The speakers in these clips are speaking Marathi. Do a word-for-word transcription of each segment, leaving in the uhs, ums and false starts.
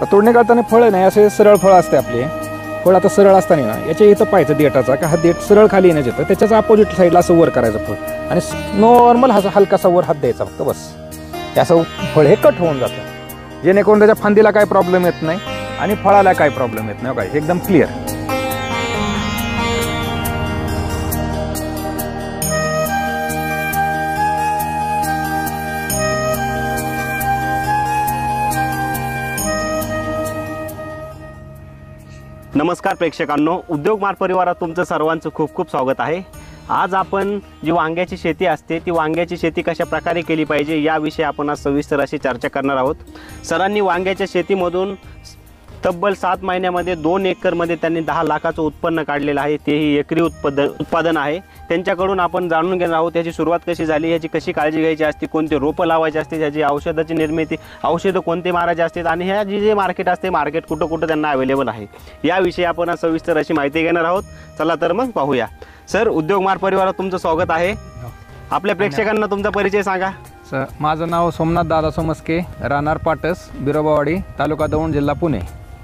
आता तोडणी करताना फळ नाही असे सरळ फळ असते आपले, फळ आता सरळ असताना ना याच्या इथं पाहायचं देठाचा का हा देठ सरळ खाली येण्याचं येतं, त्याच्याच अपोजिट साईडला असं वर करायचं फळ आणि नॉर्मल हा हलकासा वर हात द्यायचा फक्त बस. असं फळ हे कट होऊन जातं, जेणेकरून त्याच्या फांदीला काय प्रॉब्लेम येत नाही आणि फळाला काय प्रॉब्लेम येत नाही. काय एकदम क्लिअर. नमस्कार प्रेक्षकांनो, उद्योग मार्ग परिवारात तुमचं सर्वांचं खूप खूप स्वागत आहे. आज आपण जी वांग्याची शेती असते ती वांग्याची शेती कशा प्रकारे केली पाहिजे याविषयी आपण आज सविस्तर अशी चर्चा करणार आहोत. सरांनी वांग्याच्या शेतीमधून तब्बल सात महिन्यामध्ये दोन एकरमध्ये त्यांनी दहा लाखाचं उत्पन्न काढलेलं आहे, तेही एकरी उत्पादन उत्पादन आहे. त्यांच्याकडून आपण जाणून घेणार आहोत याची सुरुवात कशी झाली, याची कशी काळजी घ्यायची असते, कोणते रोपं लावायची असते, त्याची औषधाची निर्मिती, औषधं कोणते मारायचे असतात आणि ह्या जी जे मार्केट असते मार्केट कुठं कुठं त्यांना अवेलेबल आहे याविषयी आपण आज सविस्तर अशी माहिती घेणार आहोत. चला तर मग पाहूया. सर, उद्योग मार्ग परिवारात तुमचं स्वागत आहे. आपल्या प्रेक्षकांना तुमचा परिचय सांगा. सर, माझं नाव सोमनाथ दादा सोमस्के, राहणार पाटस, बिरोबावाडी, तालुका दौंड, जिल्हा पुणे.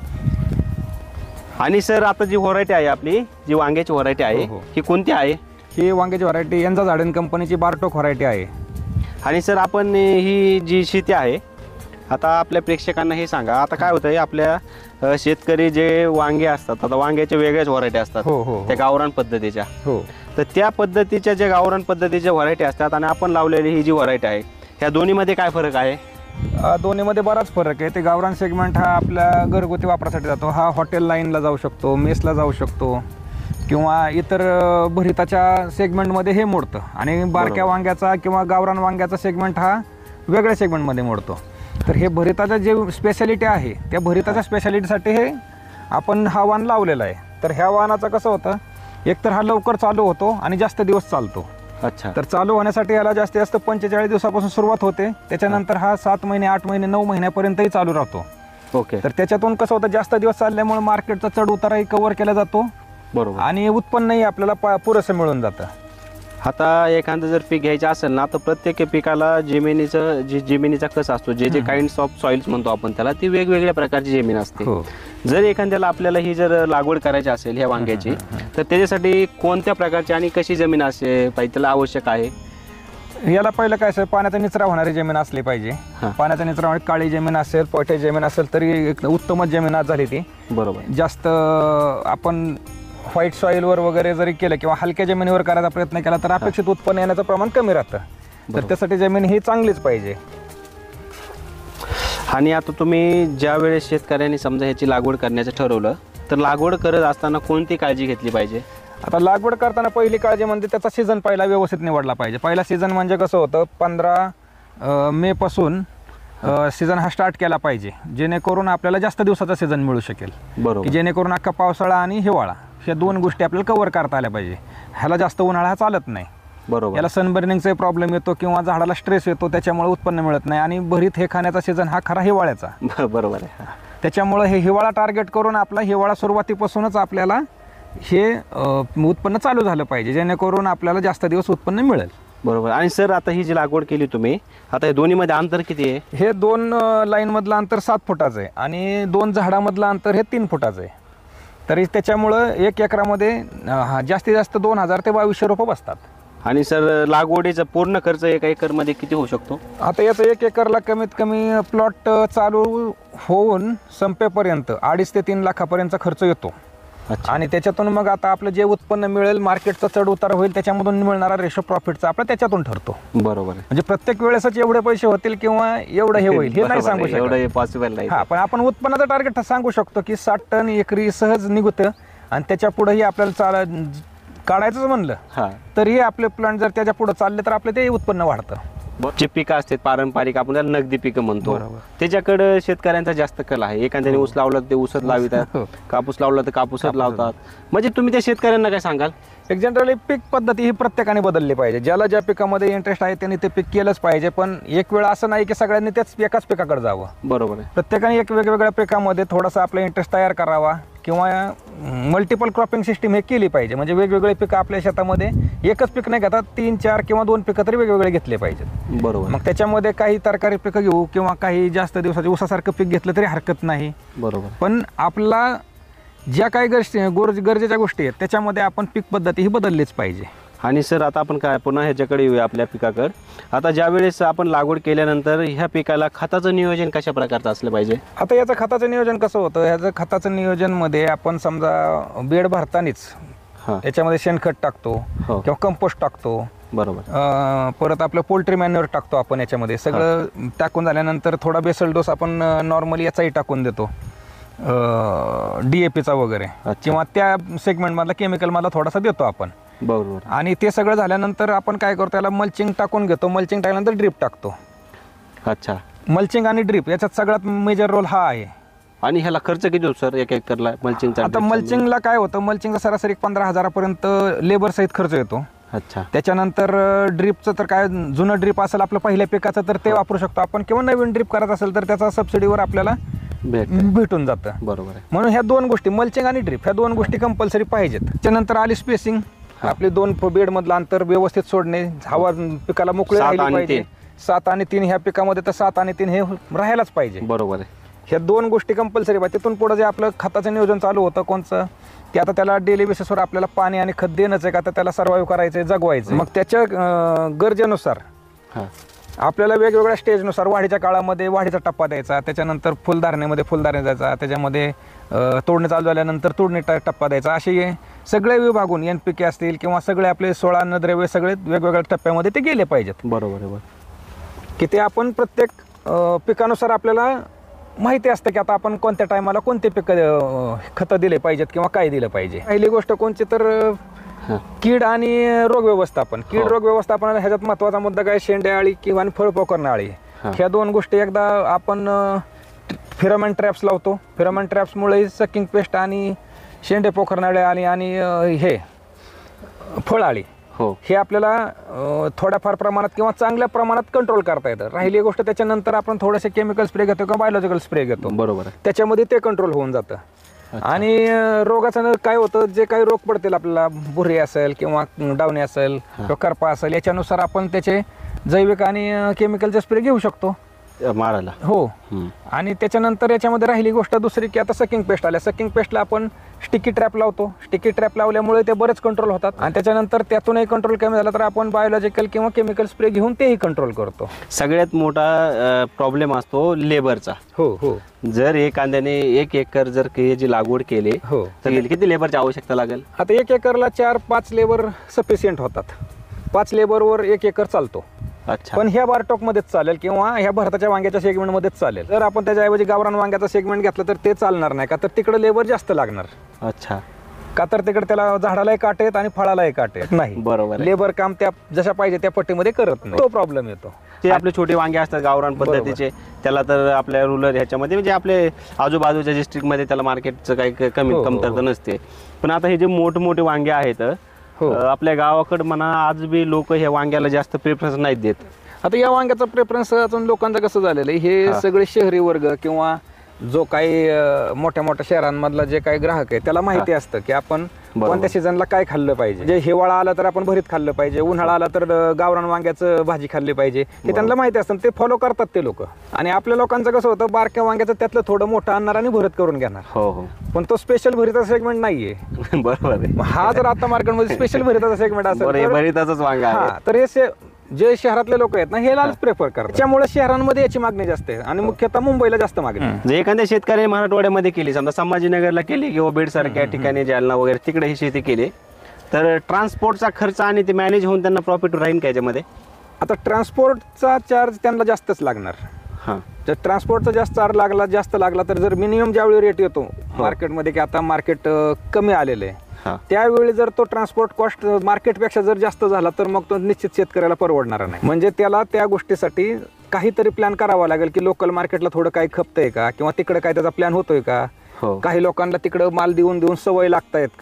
आणि सर, आता जी व्हरायटी आहे आपली, जी वांग्याची व्हरायटी आहे ही कोणती आहे? ही वांग्याची व्हरायटी यांचा झाडन कंपनीची बारटोक व्हरायटी आहे. आणि सर, आपण ही जी शेती आहे आता आपल्या प्रेक्षकांना हे सांगा, आता काय होतं आहे आपल्या शेतकरी जे वांगे असतात, आता वांग्याच्या वेगळ्याच व्हरायटी असतात त्या गावरान पद्धतीच्या. हो, तर त्या पद्धतीच्या ज्या गावरान पद्धतीच्या व्हरायटी असतात आणि आपण लावलेली ही जी व्हरायटी आहे ह्या दोन्हीमध्ये काय फरक आहे? दोन्हीमध्ये बराच फरक आहे. ते गावरान सेगमेंट हा आपल्या घरगुती वापरासाठी जातो, हा हॉटेल लाईनला जाऊ शकतो, मेसला जाऊ शकतो किंवा इतर भरिताच्या सेगमेंटमध्ये हे मोडतं. आणि बारक्या वांग्याचा किंवा गावरान वांग्याचा सेगमेंट हा वेगळ्या सेगमेंटमध्ये मोडतो. तर हे भरिताचं जे स्पेशालिटी आहे त्या भरिताच्या स्पेशालिटीसाठी हे आपण हा वाण लावलेला आहे. तर ह्या वाणाचं कसं होतं, एकतर हा लवकर चालू होतो आणि जास्त दिवस चालतो. अच्छा. तर चालू होण्यासाठी याला जास्तीत जास्त पंचेचाळीस दिवसापासून सुरुवात होते, त्याच्यानंतर हा सात महिने आठ महिने नऊ महिन्यापर्यंतही चालू राहतो. ओके. तर त्याच्यातून कसं होतं, जास्त दिवस चालल्यामुळे मार्केटचा चढ उतारही कव्हर केला जातो. बरोबर. आणि उत्पन्नही आपल्याला पुरेसं मिळून जातं. आता एखादं जर पीक घ्यायचं असेल ना तर प्रत्येक पिकाला जमिनीचं जे जमिनीचा कस असतो, जे जे काइंड्स ऑफ सॉइल्स म्हणतो आपण त्याला, ती वेगवेगळ्या प्रकारची जमीन असते. जर एखाद्याला आपल्याला ही जर लागवड करायची असेल ह्या वांग्याची तर त्याच्यासाठी कोणत्या प्रकारची आणि कशी जमीन असे पाहिजे त्याला आवश्यक आहे? याला पहिलं काय असेल, पाण्याचा निचरा होणारी जमीन असली पाहिजे. पाण्याचा निचरा होणारी काळी जमीन असेल, पोटे जमीन असेल तरी उत्तमच जमीन झाली ती. बरोबर. जास्त आपण व्हाईट सॉईलवर वगैरे जरी केलं किंवा हलक्या जमिनीवर करायचा प्रयत्न केला तर अपेक्षित उत्पन्न येण्याचं प्रमाण कमी राहतं. तर त्यासाठी जमीन ही चांगलीच पाहिजे. आणि आता तुम्ही ज्या वेळेस शेतकऱ्यांनी समजा ह्याची लागवड करण्याचं ठरवलं तर लागवड करत असताना कोणती काळजी घेतली पाहिजे? आता लागवड करताना पहिली काळजी म्हणजे त्याचा सीझन पहिला व्यवस्थित निवडला पाहिजे. पहिला सीझन म्हणजे कसं होतं, पंधरा मे पासून सीझन हा स्टार्ट केला पाहिजे, जेणेकरून आपल्याला जास्त दिवसाचा सीझन मिळू शकेल. बरोबर. जेणेकरून अख्खा पावसाळा आणि हिवाळा ह्या दोन गोष्टी आपल्याला कव्हर करता आल्या पाहिजे. ह्याला जास्त उन्हाळा हा चालत नाही. बरोबर. याला सनबर्निंगचा प्रॉब्लेम येतो किंवा झाडाला स्ट्रेस येतो, त्याच्यामुळे उत्पन्न मिळत नाही. आणि भरीत हे खाण्याचा सीझन हा खरा हिवाळ्याचा. बरोबर आहे. त्याच्यामुळे हे हिवाळा टार्गेट करून आपला हिवाळा सुरुवातीपासूनच आपल्याला हे उत्पन्न चालू झालं पाहिजे, जेणेकरून आपल्याला जास्त दिवस उत्पन्न मिळेल. बरोबर. आणि सर, आता ही जी लागवड केली तुम्ही, आता हे दोन्हीमध्ये अंतर किती आहे? हे दोन लाईनमधलं अंतर सात फुटाचं आहे आणि दोन झाडामधलं अंतर हे तीन फुटाचं आहे. तरी त्याच्यामुळं एक एकरामध्ये जास्तीत जास्त दोन हजार ते बावीसशे रोपं बसतात. आणि सर, लागवडीचा पूर्ण खर्च एका एकरमध्ये किती होऊ शकतो? आता याचं एक एकरला कमीत कमी प्लॉट चालू होऊन संपेपर्यंत अडीच ते तीन लाखापर्यंतचा खर्च येतो. आणि त्याच्यातून मग आता आपलं जे उत्पन्न मिळेल, मार्केटचा चढ उतार होईल, त्याच्यामधून मिळणारा रेशो प्रॉफिटचा आपला त्याच्यातून ठरतो. बरोबर. म्हणजे प्रत्येक वेळेसच एवढे पैसे होतील किंवा एवढं हे होईल हे नाही सांगू शकत, एवढं पॉसिबल नाही. हा, पण आपण उत्पन्नाचं टार्गेट सांगू शकतो की साठ टन एकरी सहज निघतं. आणि त्याच्या पुढेही आपल्याला चाल काढायचंच म्हणलं तरी आपले प्लांट जर त्याच्या पुढे चालले तर आपलं ते उत्पन्न वाढतं. जे पिकं असतात पारंपरिक, आपण त्याला नगदी पिकं म्हणतो, त्याच्याकडे शेतकऱ्यांचा जास्त कल आहे. एखाद्याने ऊस लावला ते ऊसच लावितात, कापूस लावला तर कापूसच लावतात. म्हणजे तुम्ही त्या शेतकऱ्यांना काय सांगाल एक जनरली पीक पद्धती ही प्रत्येकाने बदलली पाहिजे. ज्याला ज्या पिकामध्ये इंटरेस्ट आहे त्यांनी ते पीक केलंच पाहिजे. पण एक वेळ असं नाही की सगळ्यांनी त्याच एकाच पिकाकडे जावं. बरोबर आहे. प्रत्येकाने एक वेगवेगळ्या पिकामध्ये थोडासा आपला इंटरेस्ट तयार करावा किंवा मल्टिपल क्रॉपिंग सिस्टीम हे केली पाहिजे. म्हणजे वेगवेगळे पिकं आपल्या शेतामध्ये एकच पीक नाही घेतात, तीन चार किंवा दोन पिकं तरी वेगवेगळे घेतले पाहिजेत. बरोबर. मग त्याच्यामध्ये काही तरकारी पिकं घेऊ किंवा काही जास्त दिवसाचे ऊसासारखं पीक घेतलं तरी हरकत नाही. बरोबर. पण आपला ज्या काही गोष्टी गरजेच्या गोष्टी आहेत त्याच्यामध्ये आपण पीक पद्धती ही बदललीच पाहिजे. आणि सर आता आपण काय पुन्हा ह्याच्याकडे येऊया आपल्या पिकाकडे. आता ज्या वेळेस आपण लागवड केल्यानंतर ह्या पिकाला खताचं नियोजन कशा प्रकारचं असलं पाहिजे? आता याचं खताचं नियोजन कसं होतं, ह्याचं खताचं नियोजनमध्ये आपण समजा बेड भरतानीच याच्यामध्ये शेणखत टाकतो किंवा कंपोस्ट टाकतो. बरोबर. परत आपलं पोल्ट्री मॅन्युअर टाकतो आपण याच्यामध्ये. सगळं टाकून झाल्यानंतर थोडा बेसल डोस आपण नॉर्मली याचाही टाकून देतो, डी ए पीचा वगैरे, किंवा त्या सेगमेंटमधला केमिकलमधला थोडासा देतो आपण. बरोबर. आणि ते सगळं झाल्यानंतर आपण काय करतो, त्याला मल्चिंग टाकून घेतो. मल्चिंग टाकल्यानंतर ड्रीप टाकतो. अच्छा. मल्चिंग आणि ड्रीप याच्यात सगळ्यात मेजर रोल हा आहे. आणि ह्याला खर्च किती होतो सर एक एकरला मल्चिंगचा? आता मल्चिंगला काय होतं, मल्चिंगचा सरासरी पंधरा हजारापर्यंत लेबर सहित खर्च येतो. अच्छा. त्याच्यानंतर ड्रीपचं तर काय, जुनं ड्रीप असेल आपलं पहिल्या पिकाचं तर ते वापरू शकतो आपण, किंवा नवीन ड्रीप करत असेल तर त्याचा सबसिडीवर आपल्याला भेटून जातं. बरोबर आहे. म्हणून ह्या दोन गोष्टी, मल्चिंग आणि ड्रीप, ह्या दोन गोष्टी कंपल्सरी पाहिजेत. त्याच्यानंतर आली स्पेसिंग, आपले दोन बेड मधलं अंतर व्यवस्थित सोडणे, हवा पिकाला मोकळी राहिली पाहिजे. सात आणि तीन ह्या पिकामध्ये तर सात आणि तीन हे राहायलाच पाहिजे. बरोबर आहे. ह्या दोन गोष्टी कंपल्सरी पाहिजे. तिथून पुढे जे आपलं खताचं नियोजन चालू होतं कोणचं, ते आता त्याला डेली बेसिसवर आपल्याला पाणी आणि खत देणंच आहे का, तर त्याला सर्वाइव्ह करायचं, जगवायचं. मग त्याच्या गरजेनुसार आपल्याला वेगवेगळ्या स्टेजनुसार वाढीच्या काळामध्ये वाढीचा टप्पा द्यायचा, त्याच्यानंतर फुलधारणेमध्ये फुलधारणे द्यायचा, त्याच्यामध्ये तोडणे चालू झाल्यानंतर तोडणी टप्पा द्यायचा. असे सगळे विभागून एन पी के असतील किंवा सगळे आपले सोळा अन्नद्रव्य सगळे वेगवेगळ्या टप्प्यामध्ये ते गेले पाहिजेत. बरोबर आहे. की ते आपण प्रत्येक पिकानुसार आपल्याला माहिती असतं की आता आपण कोणत्या टायमाला कोणते पिकं खतं दिले पाहिजेत किंवा काय दिलं पाहिजे. पहिली गोष्ट कोणची तर कीड आणि रोग व्यवस्थापन. कीड रोग व्यवस्थापनाला ह्याच्यात महत्वाचा मुद्दा काय, शेंडे अळी किंवा फळपोखरणी अळी, ह्या दोन गोष्टी एकदा आपण फेरोमॅन ट्रॅप्स लावतो. फेरोमॅन ट्रॅप्समुळे सकिंग पेस्ट आणि शेंडे पोखरणी अळी आणि हे फळाळी हे आपल्याला थोड्याफार प्रमाणात किंवा चांगल्या प्रमाणात कंट्रोल करता येतं. राहिली गोष्ट त्याच्यानंतर आपण थोडेसे केमिकल स्प्रे घेतो किंवा बायोलॉजिकल स्प्रे घेतो. बरोबर. त्याच्यामध्ये ते कंट्रोल होऊन जातं. आणि रोगाचं काय होतं, जे काही रोग पडतील आपल्याला, बुरी असेल किंवा डावणी असेल किंवा करपा असेल, याच्यानुसार आपण त्याचे जैविक आणि केमिकलचे स्प्रे घेऊ शकतो मारायला. हो. आणि त्याच्यानंतर याच्यामध्ये राहिली गोष्ट दुसरी की आता सकिंग पेस्ट आल्या. सकिंग पेस्टला आपण स्टिकी ट्रॅप लावतो. स्टिकी ट्रॅप लावल्यामुळे ते बरेच कंट्रोल होतात. आणि त्याच्यानंतर त्यातूनही कंट्रोल कमी झाला तर आपण बायोलॉजिकल किंवा केमिकल स्प्रे घेऊन तेही कंट्रोल करतो. सगळ्यात मोठा प्रॉब्लेम असतो लेबरचा. हो हो. जर एखाद्याने एक एकर जर जी लागवड केली हो तर किती लेबरची आवश्यकता लागेल? आता एक एकरला चार पाच लेबर सफिशियंट होतात. पाच लेबरवर एक एकर चालतो. अच्छा. पण ह्या बारटॉक मध्येच चालेल किंवा ह्या भारताच्या वांग्याच्या सेगमेंट मध्येच चालेल. जर आपण त्याच्याऐवजी गावरान वांग्याचा सेगमेंट घेतला तर ते चालणार नाही, का तर तिकडे लेबर जास्त लागणार. अच्छा. का तर तिकडे त्याला झाडालाही काटे आहेत आणि फळालाही काटे आहेत नाही. बरोबर. लेबर काम त्या जशा पाहिजे त्या पट्टीमध्ये करत नाही, तो प्रॉब्लेम येतो. ते आपले छोटे वांगे असतात गावरान पद्धतीचे, त्याला तर आपल्या रुरल ह्याच्यामध्ये म्हणजे आपले आजूबाजूच्या डिस्ट्रिक्टमध्ये त्याला मार्केटचं काही कमी कमतरता नसते. पण आता हे जे मोठमोठे वांगे आहेत आपल्या गावाकडे म्हणा, आज बी लोक ह्या वांग्याला जास्त प्रेफरन्स नाहीत देत. आता या वांग्याचा प्रेफरन्स अजून लोकांचं कसं झालेलं आहे, हे सगळे शहरी वर्ग किंवा जो काही मोठ्या मोठ्या शहरांमधला जे काही ग्राहक आहे त्याला माहिती असतं की आपण कोणत्या सीझनला काय खाल्लं पाहिजे. जे हिवाळा आला तर आपण भरीत खाल्लं पाहिजे, उन्हाळा आला तर गावरान वांग्याचं भाजी खाल्ली पाहिजे, हे त्यांना माहिती असतं. ते फॉलो करतात ते लोक. आणि आपल्या लोकांचं कसं होतं, बारक्या वांग्याचं त्यातलं थोडं मोठं आणणार आणि भरत करून घेणार. हो हो. पण तो स्पेशल भरीताचा सेगमेंट नाहीये. बरोबर आहे. हा जर आता मार्केटमध्ये स्पेशल भरीताचा सेगमेंट असेल भरीताचाच वांगा आहे तर हे जे शहरातले लोक आहेत ना हे लाच प्रेफर करतात. त्यामुळे शहरांमध्ये याची मागणी जास्त आहे आणि मुख्यतः मुंबईला जास्त मागणी. जर एखाद्या शेतकऱ्याने मराठवाड्यामध्ये केली, समजा संभाजीनगरला केली किंवा बीड सारख्या ठिकाणी, जालना वगैरे तिकडे ही शेती केली, तर ट्रान्सपोर्टचा खर्च आणि ते मॅनेज होऊन त्यांना प्रॉफिट राहील का याच्यामध्ये? आता ट्रान्सपोर्टचा चार्ज त्यांना जास्तच लागणार. हां. जर ट्रान्सपोर्टचा जास्त चार्ज लागला जास्त लागला तर जर मिनिमम ज्यावेळी रेट येतो मार्केटमध्ये की आता मार्केट कमी आलेलं आहे, त्यावेळी जर तो ट्रान्सपोर्ट कॉस्ट मार्केटपेक्षा जर जास्त झाला तर मग तो निश्चित शेतकऱ्याला परवडणार नाही. म्हणजे त्याला त्या गोष्टीसाठी काहीतरी प्लॅन करावा लागेल की लोकल मार्केटला थोडं काही खपतंय का किंवा तिकडे काय त्याचा प्लॅन होतोय का, काही लोकांना तिकडं माल देऊन देऊन सवय लागतायत का,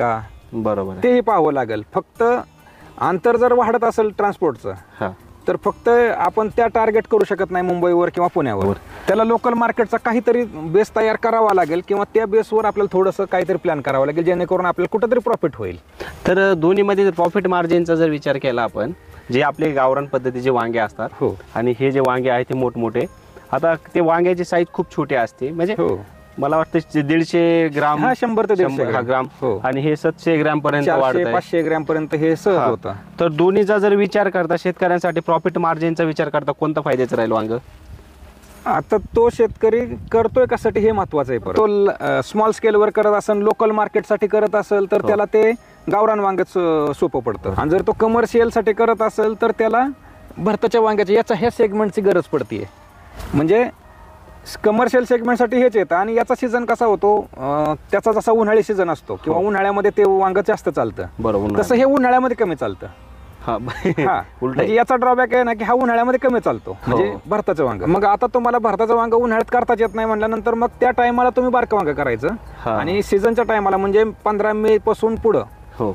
बरोबर आहे. तेही पाहावं लागेल. फक्त अंतर जर वाढत असेल ट्रान्सपोर्टचं हा तर फक्त आपण त्या टार्गेट करू शकत नाही मुंबईवर किंवा पुण्यावर. त्याला लोकल मार्केटचा काहीतरी बेस तयार करावा लागेल किंवा त्या बेसवर आपल्याला थोडंसं काहीतरी प्लॅन करावं लागेल जेणेकरून आपल्याला कुठंतरी प्रॉफिट होईल. तर दोन्हीमध्ये प्रॉफिट मार्जिनचा जर विचार केला आपण, जे आपले गावरान पद्धतीचे वांगे असतात हो आणि हे जे वांगे आहेत ते मोठमोठे, आता ते वांग्याची साईज खूप छोटी असते, म्हणजे हो मला वाटतं दीडशे ग्राम हा शंभर ते दीडशे शंभर- हा, ग्राम हो आणि हे सातशे ग्राम पर्यंत चारशे वाढत पाचशे ग्रॅम पर्यंत हे सहज हा. होतं. तर दोन्हीचा जर विचार करता शेतकऱ्यांसाठी प्रॉफिट मार्जिनचा विचार करता कोणता फायद्याचं राहील वांग? आता तो शेतकरी करतोय कशासाठी हे महत्वाचं आहे. परत तो स्मॉल स्केलवर करत असेल, लोकल मार्केटसाठी करत असेल तर हो. त्याला ते गावरान वांग्याच सोपं पडतं. आणि जर तो कमर्शियल साठी करत असेल तर त्याला भरताच्या वांग्याच्या याचा ह्या सेगमेंटची गरज पडते. म्हणजे कमर्शियल सेगमेंटसाठी हेच येतं. आणि याचा सीझन कसा होतो, अं, त्याचा जसा उन्हाळी सीझन असतो किंवा हो. उन्हाळ्यामध्ये ते वांग जास्त चालतं, बरोबर. तसं हे उन्हाळ्यामध्ये कमी चालतं. हा हा उलट म्हणजे याचा ड्रॉबॅक आहे ना की हा उन्हाळ्यामध्ये कमी चालतो, म्हणजे भरताचं वांग. मग आता तुम्हाला भरताचं वांग उन्हाळ्यात करताच येत नाही म्हटल्यानंतर मग त्या टायमाला तुम्ही बारकं वांग करायचं. हा. आणि सीझनच्या टायमाला म्हणजे पंधरा मे पासून पुढं हो.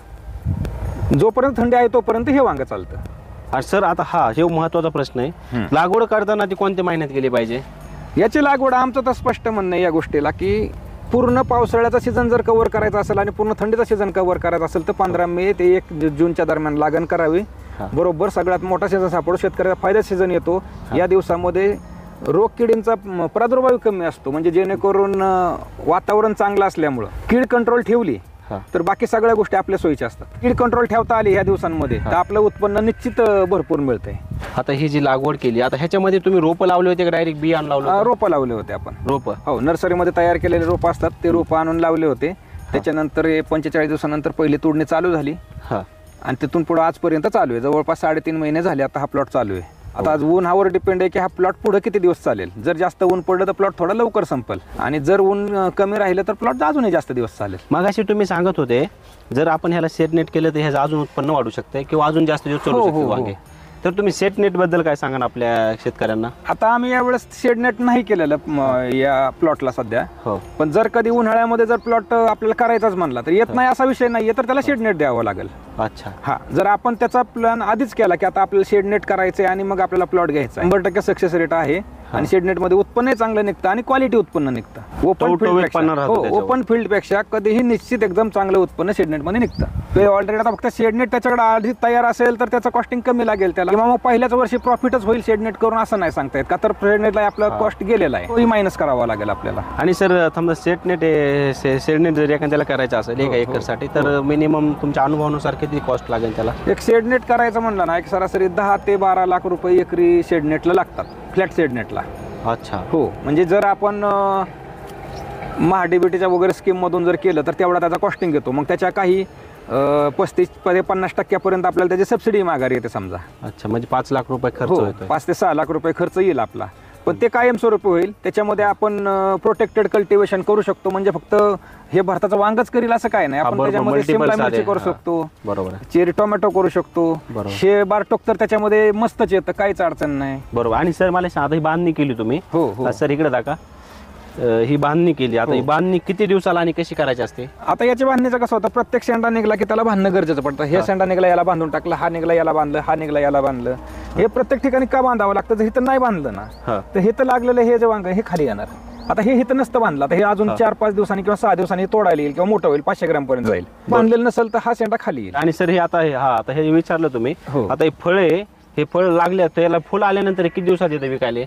जोपर्यंत थंडी आहे तोपर्यंत हे वांग चालतं. आणि सर आता हा हे महत्वाचा प्रश्न आहे, हम्म. लागवड करताना ती कोणत्या महिन्यात केली पाहिजे? याची लागवड आमचं तर स्पष्ट म्हणणं आहे या गोष्टीला की पूर्ण पावसाळ्याचा सीझन जर कव्हर करायचा असेल आणि पूर्ण थंडीचा सीझन कव्हर करायचा असेल तर पंधरा मे ते एक जूनच्या दरम्यान लागण करावी. हा. बरोबर सगळ्यात मोठा सीझन सापडतो, शेतकऱ्याचा फायदा सीझन येतो. या दिवसामध्ये रोग किडींचा म, प्रादुर्भाव कमी असतो, म्हणजे जेणेकरून अं, वातावरण चांगलं असल्यामुळं कीड कंट्रोल ठेवली हा. तर बाकी सगळ्या गोष्टी आपल्या सोयीच्या असतात. कीड कंट्रोल ठेवता आली ह्या दिवसांमध्ये तर आपलं उत्पन्न निश्चित अं, भरपूर मिळतंय. आता ही जी लागवड केली, आता ह्याच्यामध्ये तुम्ही रोपं लावले होते का डायरेक्ट बियाण लावलं अं, होतं? रोपं लावले होते आपण. रोपं हो नर्सरीमध्ये तयार केलेले रोपं असतात ते रोपं आणून लावले होते. त्याच्यानंतर हे पंचेचाळीस दिवसानंतर पहिली तोडणी चालू झाली हा आणि तिथून पुढे आजपर्यंत चालू आहे. जवळपास साडेतीन महिने झाले आता हा प्लॉट चालू आहे. आता आज ऊन्हावर डिपेंड आहे की हा प्लॉट पुढे किती दिवस चालेल. जर जास्त ऊन पडलं तर प्लॉट थोडा लवकर संपेल आणि जर ऊन अं, कमी राहिलं तर प्लॉट अजूनही जास्त दिवस चालेल. मगाशी तुम्ही सांगत होते जर आपण ह्याला सेट नेट केलं तर ह्याचं अजून उत्पन्न वाढू शकते किंवा अजून जास्त दिवस हो, चालू हो, शकते हो. वांगे. तर तुम्ही सेट नेट बद्दल काय सांगा ना आपल्या शेतकऱ्यांना? आता आम्ही यावेळेस शेडनेट नाही केलेलं म, या प्लॉटला सध्या. हो पण जर कधी उन्हाळ्यामध्ये जर प्लॉट आपल्याला करायचाच म्हणला तर येत नाही असा विषय नाहीये तर त्याला शेडनेट द्यावं लागेल. अच्छा. हा जर आपण त्याचा प्लॅन आधीच केला की आता आपल्याला शेडनेट करायचंय आणि मग आपल्याला प्लॉट घ्यायचा शंभर टक्के सक्सेस रेट आहे. आणि शेडनेट मध्ये उत्पन्न चांगलं निघतं आणि क्वालिटी उत्पन्न निघतं. ओपन टवटवीत फील्ड उत्पन्न राहतं त्याच्यावर. ओपन फील्ड पेक्षा कधीही निश्चित एकदम चांगलं उत्पन्न शेडनेट मध्ये निघतं. ते ऑलरेडी आता फक्त शेडनेट त्याच्याकडे आधी तयार असेल तर त्याचं कॉस्टिंग कमी लागेल त्याला किंवा मग पहिल्याच वर्षी प्रॉफिटच होईल शेडनेट करून असं नाही सांगता येत का तर शेडनेटला आपला कॉस्ट गेलेला आहे तोही मायनस करावा लागेल आपल्याला. आणि सर समजा सेट नेट सेट नेट जर एखाद्याला करायचं असेल एका एकरसाठी तर मिनिमम तुमच्या अनुभवानुसार किती कॉस्ट लागेल त्याला? एक शेडनेट करायचं म्हणलं ना एक सरासरी दहा ते बारा लाख रुपये एकरी शेडनेटला लागतात, फ्लॅट शेडनेटला. अच्छा. हो म्हणजे जर आपण अं, महाडीबीटीच्या वगैरे स्कीममधून जर केलं तर तेवढा त्याचा कॉस्टिंग येतो. मग त्याच्या काही अं, पस्तीस ते पन्नास टक्क्यापर्यंत आपल्याला त्याची सबसिडी माघारी येते समजा. अच्छा म्हणजे पाच लाख रुपये खर्च हो होतोय. पाच ते सहा लाख रुपये खर्च येईल आपला. पण ते कायमस्वरूपी होईल. त्याच्यामध्ये आपण प्रोटेक्टेड कल्टिवेशन करू शकतो, म्हणजे फक्त हे भारताचं वांगच करील असं काय नाही. हा, आपण बरोबर. त्याच्यामध्ये Multiple शिमला सारे, मिरची करू हा. शकतो, बरोबर आहे. चेरी टोमॅटो करू शकतो, बरोबर. शे बारटोक तर त्याच्यामध्ये मस्तच येतं, काहीच अडचण नाही. बरोबर. आणि सर मला साधी बांधणी केली तुम्ही? हो हो. सर इकडे दाखवा. अं, ही बांधणी केली आता हो. ही बांधणी किती दिवसाला आणि कशी करायची असते? आता याची बांधणीचं कसं होतं, प्रत्येक शेंडा निघला की त्याला बांधणं गरजेचं पडतं. हे शेंडा निघला याला बांधून टाकलं, हा निघला याला बांधलं, हा निघला याला बांधलं. हे प्रत्येक ठिकाणी का बांधावं लागतं? जर इथं नाही बांधलं ना हा. तर हे तर लागलेलं हे जे वांग हे खाली येणार. आता हे इथं नसतं बांधलं, आता हे अजून हा. चार पाच दिवसांनी किंवा सहा दिवसांनी तोडायला येईल किंवा मोठं होईल, पाचशे ग्रॅम पर्यंत जाईल. बांधलेलं नसेल तर हा शेंडा खाली येईल. आणि सर हे आता हे हा आता हे विचारलं तुम्ही, हो. आता हे फळे हे फळ लागले तर याला फुल आल्यानंतर किती दिवसात येतं विकायला?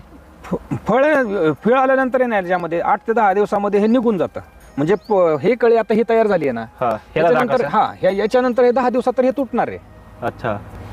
फळ फळ आल्यानंतर येणार ज्यामध्ये आठ ते दहा दिवसामध्ये हे निघून जातं. म्हणजे प- हे कळी आता ही तयार झाली आहे ना, हा ह्याला त्याच्यानंतर दाखवा, हा ह्या- याच्यानंतर हे दहा दिवसात तर हे तुटणार आहे. सर. अच्छा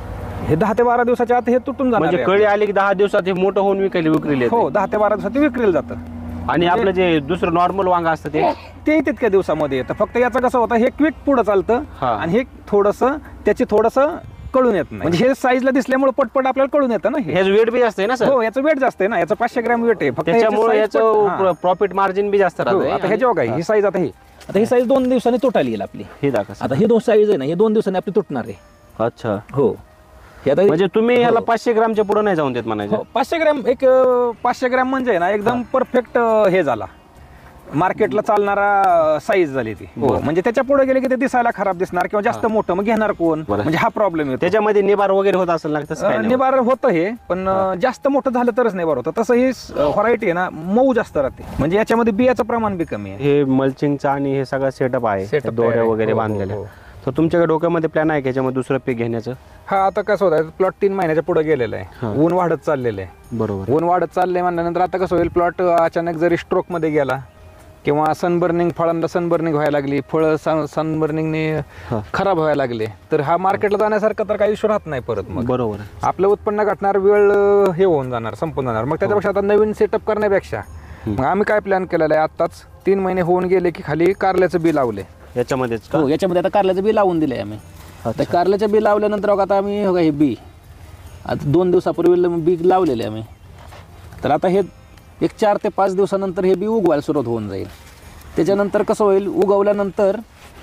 हे दहा ते बारा दिवसाच्या आत हे तुटून जाणार म्हणजे आहे. कळी आली की दहा दिवसात हे मोठं होऊन विकायला विक्रीला येतं. हो दहा ते बारा दिवसात ते विक्रीला जातं. आणि आपलं जे दुसरं नॉर्मल वांग असतं ते ते तितक्या दिवसामध्ये येतं. फक्त याचं कसं होतं, हे क्विक पुढं चालतं हा. आणि हे थोडंसं त्याची थोडंसं कळून येत नाही. म्हणजे हे साईजला दिसल्यामुळे पटपट आपल्याला कळून येतं ना हे. ह्याचं वेट बी असते ना सर, हो याचं वेट जास्त आहे ना, याचं पाचशे ग्रॅम वेट आहे फक्त. त्याच्यामुळे याची size पट- याचं हा. प्रॉफिट मार्जिन बी जास्त हो, राहतं. आता हे जेव्हा काय ही साईज आता ही आता ही साईज दोन दिवसांनी तुटायला येईल आपली. हे दाखवा सर. आता ही दोन साईज आहे ना, हे दोन दिवसांनी आपली तुटणार आहे. अच्छा हो हे आता म्हणजे तुम्ही ह्याला हो. पाचशे ग्रामच्या पुढे नाही जाऊन देत म्हणायचं. हो, पाचशे ग्रॅम एक अं, पाचशे ग्रॅम म्हणजे ना एकदम परफेक्ट हे झाला मार्केटला चालणारा साईज झाली ती. हो, म्हणजे त्याच्या पुढे गेले की ते दिसायला खराब दिसणार किंवा जास्त मोठं, मग घेणार कोण? म्हणजे हा प्रॉब्लेम येतो. त्याच्यामध्ये निबार वगैरे होत असेल ना तसं काही नाही? निबार होतं हे, पण जास्त मोठं झालं तरच निबार होतं. तसं ही व्हरायटी आहे ना मऊ जास्त राहते, म्हणजे याच्यामध्ये बियाचं प्रमाण बी कमी आहे. हे मल्चिंगचा आणि हे सगळं सेटअप आहे, Setup दोऱ्या आहे. वगैरे हो, हो, बांधलेल्या. हो. तर तुमच्याकडे डोक्यामध्ये प्लॅन आहे की याच्यामध्ये दुसरं पीक घेण्याचं? हा, आता कसं होतं, प्लॉट तीन महिन्याच्या पुढे गेलेला आहे, ऊन वाढत चाललेलं आहे. बरोबर. ऊन वाढत चाललंय म्हणल्यानंतर आता कसं होईल, प्लॉट अचानक जरी स्ट्रोक मध्ये गेला किंवा सनबर्निंग, फळांना सनबर्निंग व्हायला लागली, फळं सनबर्निंगने खराब व्हायला लागले, तर हा मार्केटला जाण्यासारखं तर काही इश्यू राहत नाही परत. मग बरोबर आपलं उत्पन्न घटणार, वेळ हे होऊन जाणार, संपून जाणार. मग त्याच्यापेक्षा आता नवीन सेटअप करण्यापेक्षा मग आम्ही काय प्लॅन केलेला आहे, आत्ताच तीन महिने होऊन गेले की खाली कारल्याचं बी लावले याच्यामध्येच का? हो, याच्यामध्ये आता कारल्याचं बी लावून दिले आम्ही. आता कारल्याचं बी लावल्यानंतर बघा आता आम्ही हे बी आता दोन दिवसापूर्वी बी लावलेले आम्ही. तर आता हे एक चार ते पाच दिवसानंतर हे बी उगवायला सुरुवात होऊन जाईल. त्याच्यानंतर कसं होईल, उगवल्यानंतर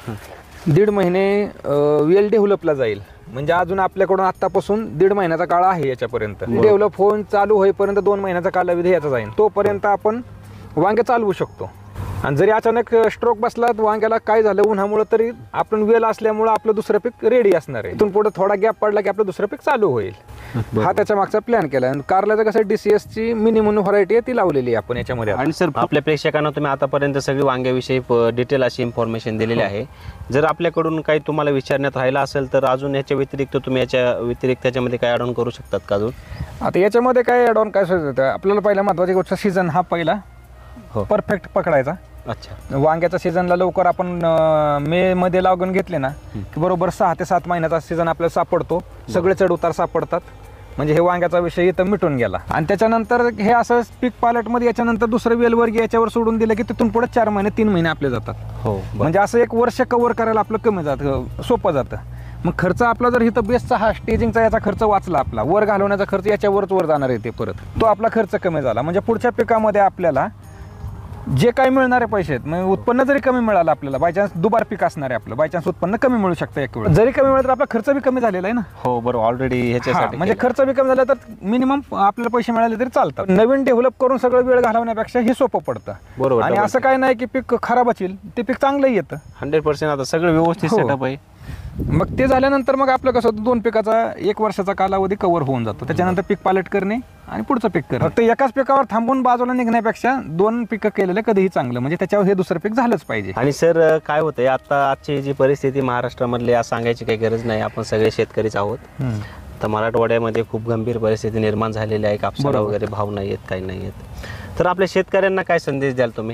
दीड महिने वेल डेव्हलपला जाईल. म्हणजे अजून आपल्याकडून आतापासून दीड महिन्याचा काळ आहे याच्यापर्यंत. डेव्हलप होऊन चालू होईपर्यंत दोन महिन्याचा कालावधी याचा जाईल. तोपर्यंत आपण वांगे चालवू शकतो. आणि जरी अचानक स्ट्रोक बसला वांग्याला, काय झालं उन्हामुळे, तरी आपण वेल असल्यामुळे आपलं दुसरं पीक रेडी असणार आहे. इथून पुढे थोडा गॅप पडला की आपलं दुसरं पीक चालू होईल. हा त्याच्या मागचा प्लॅन केला. आणि कारल्याचं कसं डीसीएस ची मिनिमम व्हरायटी आहे ती लावलेली आहे आपण याच्यामध्ये. आणि सर, आपल्या प्रेक्षकांना तुम्ही आतापर्यंत सगळी वांग्याविषयी डिटेल अशी इन्फॉर्मेशन दिलेली आहे. जर आपल्याकडून काही तुम्हाला विचारण्यात राहिलं असेल तर अजून याच्या व्यतिरिक्त तुम्ही याच्या व्यतिरिक्त त्याच्यामध्ये काय ॲड ऑन करू शकतात का अजून? आता याच्यामध्ये काय ॲड ऑन काय होतं, आपल्याला पहिला महत्वाची गोष्ट सीझन हा पहिला परफेक्ट पकडायचा. अच्छा. वांग्याच्या सीझनला लवकर आपण मे मध्ये लागून घेतले ना की बरोबर सहा ते सात महिन्याचा सीझन आपल्याला सापडतो. सगळे चढ उतार सापडतात. म्हणजे हे वांग्याचा विषय इथं मिटून गेला. आणि त्याच्यानंतर हे असं पीक पायलटमध्ये याच्यानंतर दुसरं वेलवर्ग याच्यावर सोडून दिलं की तिथून पुढे चार महिने तीन महिने आपले जातात. हो, म्हणजे असं एक वर्ष कव्हर करायला आपलं कमी जातं, सोपं जातं. मग खर्च आपला जर इथं बेसचा हा स्टेजिंगचा याचा खर्च वाचला, आपला वर घालवण्याचा खर्च याच्यावरच वर जाणार आहे ते परत, तो आपला खर्च कमी झाला. म्हणजे पुढच्या पिकामध्ये आपल्याला जे काही मिळणारे पैसे आहेत, म्हणजे उत्पन्न जरी कमी मिळालं आपल्याला, बायचान्स दुबार पीक असणार आहे आपलं, बायचान्स उत्पन्न कमी मिळू शकतं एक वेळ. जरी कमी मिळालं तर आपला खर्च बी कमी झालेला आहे ना. हो बरोबर. ऑलरेडी ह्याच्यासाठी म्हणजे खर्च बी कमी झाला तर मिनिमम आपल्याला पैसे मिळाले तरी चालतात. नवीन डेव्हलप करून सगळं वेळ घालवण्यापेक्षा हे सोपं पडतं. बरोबर. आणि असं काय नाही की पीक खराबच येईल, ते पीक चांगलंही येतं. हंड्रेड पर्सेंट आता सगळं व्यवस्थित हो. सेटअप आहे. मग ते झाल्यानंतर मग आपलं कसं होतं, दोन पिकाचा एक वर्षाचा कालावधी कव्हर होऊन जातो. त्याच्यानंतर पीक पालट करणे आणि पुढचं पीक करणे. फक्त एकाच पिकावर थांबून बाजूला निघण्यापेक्षा दोन पिकं केलेलं कधीही चांगलं, म्हणजे त्याच्यावर हे दुसरं पीक झालंच पाहिजे. आणि सर काय होतंय आता, आजची जी परिस्थिती महाराष्ट्रामधली आज सांगायची काही गरज नाही, आपण सगळे शेतकरीच आहोत. तर मराठवाड्यामध्ये खूप गंभीर परिस्थिती निर्माण झालेली आहे. कापसाला वगैरे भाव नाही आहेत, काही नाही आहेत. तर आपल्या शेतकऱ्यांना काय संदेश द्याल तुम्ही?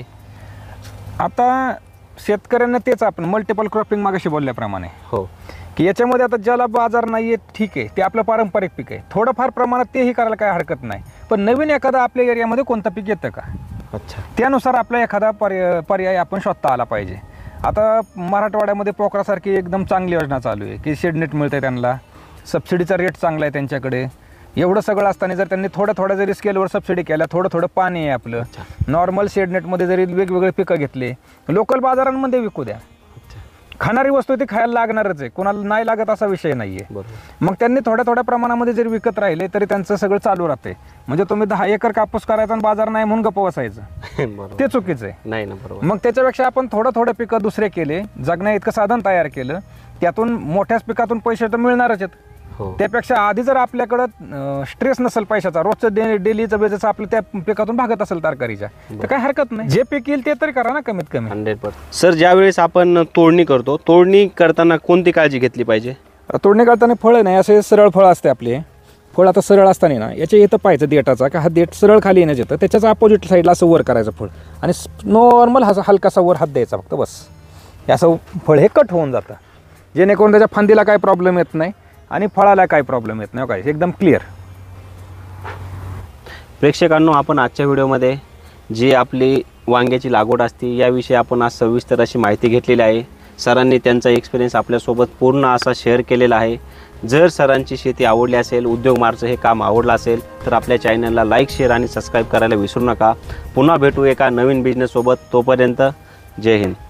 आता शेतकऱ्यांना तेच आपण मल्टिपल क्रॉपिंग मागाशी बोलल्याप्रमाणे, हो, की याच्यामध्ये आता ज्याला बाजार नाही आहे ठीक आहे, ते आपलं पारंपरिक पीक आहे, थोडंफार प्रमाणात तेही करायला काय हरकत नाही. पण नवीन एखादा आपल्या एरियामध्ये कोणतं पीक येतं का, अच्छा, त्यानुसार आपला एखादा पर्याय पर्याय आपण शोधता आला पाहिजे. आता मराठवाड्यामध्ये पोखरासारखी एकदम चांगली योजना चालू आहे की शेडनेट मिळते त्यांना, सबसिडीचा रेट चांगला आहे त्यांच्याकडे. एवढं सगळं असताना जर त्यांनी थोड्या थोड्या जरी स्केलवर सबसिडी केल्या, थोडं थोडं पाणी आहे आपलं, नॉर्मल शेडनेटमध्ये जरी वेगवेगळे पिकं घेतले, लोकल बाजारांमध्ये विकू द्या. खाणारी वस्तू ती खायला लागणारच आहे, कोणाला नाही लागत असा विषय नाही आहे. मग त्यांनी थोड्या थोड्या प्रमाणामध्ये जरी विकत राहिले तरी त्यांचं सगळं चालू राहते. म्हणजे तुम्ही दहा एकर कापूस करायचा आणि बाजार नाही म्हणून गप्प बसायचं, ते चुकीचं आहे. नाही ना, बरोबर. मग त्याच्यापेक्षा आपण थोडं थोडं पिकं दुसरे केले, जगण्या इतकं साधन तयार केलं, त्यातून मोठ्याच पिकातून पैसे तर मिळणारच आहेत. त्यापेक्षा आधी जर आपल्याकडं स्ट्रेस नसेल पैशाचा, रोजचं डे डेलीचं बेजच आपलं त्या पिकातून भागत असेल तरकारीच्या, तर काही हरकत नाही. जे पीक येईल ते तरी करा ना कमीत कमी. Hundred percent. सर, ज्या वेळेस आपण तोडणी करतो, तोडणी करताना कोणती काळजी घेतली पाहिजे? तोडणी करताना फळं नाही, असे सरळ फळं असते आपले. फळ आता सरळ असताना ना याच्या इथं पाहायचं देठाचा का हा देठ सरळ खाली येण्याचं येतं, त्याच्याच अपोजिट साईडला असं वर करायचं फळ आणि नॉर्मल हा हलकासा वर हात द्यायचा फक्त, बस. हे असं फळ हे कट होऊन जातं, जेणेकरून त्याच्या फांदीला काही प्रॉब्लेम येत नाही आणि फळाला काही प्रॉब्लेम येत नाही. काय एकदम क्लिअर. प्रेक्षकांनो, आपण आजच्या व्हिडिओमध्ये जी आपली वांग्याची लागवड असते याविषयी आपण आज सविस्तर अशी माहिती घेतलेली आहे. सरांनी त्यांचा एक्सपिरियन्स आपल्यासोबत पूर्ण असा शेअर केलेला आहे. जर सरांची शेती आवडली असेल, उद्योग मार्गचं हे काम आवडलं असेल तर आपल्या चॅनलला लाईक, शेअर आणि सबस्क्राईब करायला विसरू नका. पुन्हा भेटू एका नवीन बिझनेससोबत. तोपर्यंत जय हिंद.